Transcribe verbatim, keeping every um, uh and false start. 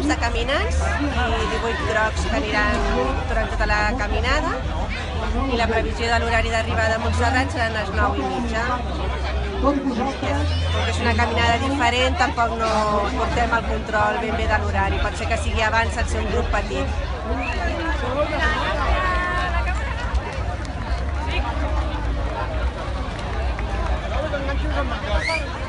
grups de caminants i divuit grocs que aniran durant tota la caminada, i la previsió de l'horari d'arribada a Montserrat seran les nou i mitja. Com que és una caminada diferent, tampoc no portem el control ben bé de l'horari. Pot ser que sigui abans al ser un grup petit. Thank you.